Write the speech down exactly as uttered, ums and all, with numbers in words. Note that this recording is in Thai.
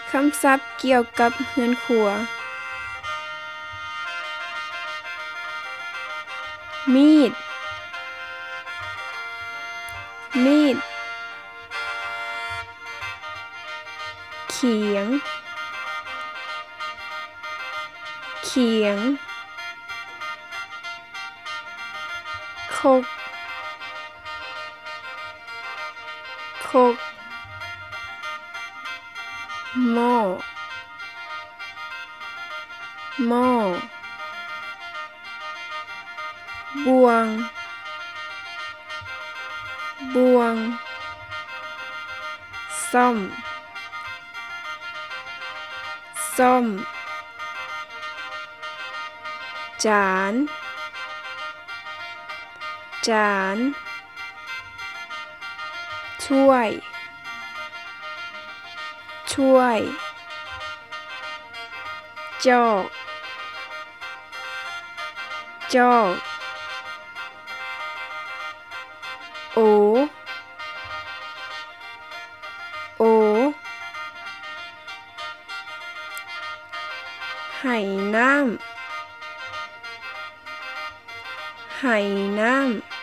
คำศัพท์เกี่ยวกับเรือนครัวมีดมีดเขียงเขียงคกคกหม้อหม้อบวงบวงซ่อมซ่อมจานจานถ้วยถ้วยจอกจอกโอโอไหน้ำไหน้ำ